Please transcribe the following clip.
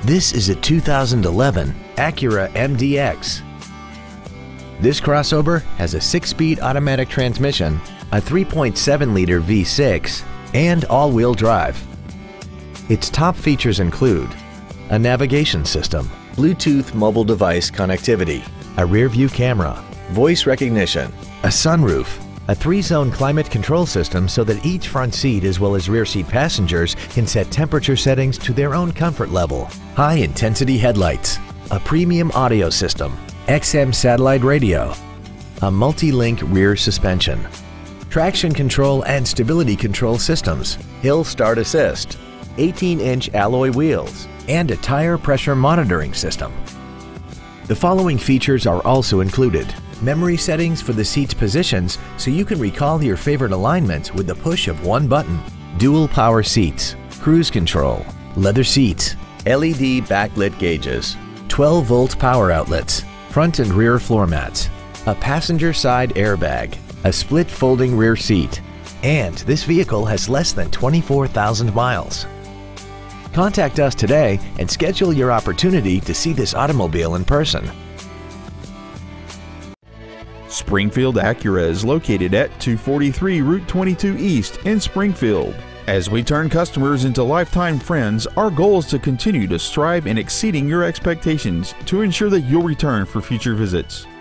This is a 2011 Acura MDX. This crossover has a 6-speed automatic transmission, a 3.7-liter V6, and all-wheel drive. Its top features include a navigation system, Bluetooth mobile device connectivity, a rear-view camera, voice recognition, a sunroof, a 3-zone climate control system so that each front seat as well as rear seat passengers can set temperature settings to their own comfort level, high-intensity headlights, a premium audio system, XM satellite radio, a multi-link rear suspension, traction control and stability control systems, hill start assist, 18-inch alloy wheels, and a tire pressure monitoring system. The following features are also included: memory settings for the seat's positions so you can recall your favorite alignments with the push of one button, dual power seats, cruise control, leather seats, LED backlit gauges, 12-volt power outlets, front and rear floor mats, a passenger side airbag, a split folding rear seat, and this vehicle has less than 24,000 miles. Contact us today and schedule your opportunity to see this automobile in person. Springfield Acura is located at 243 Route 22 East in Springfield. As we turn customers into lifetime friends, our goal is to continue to strive in exceeding your expectations to ensure that you'll return for future visits.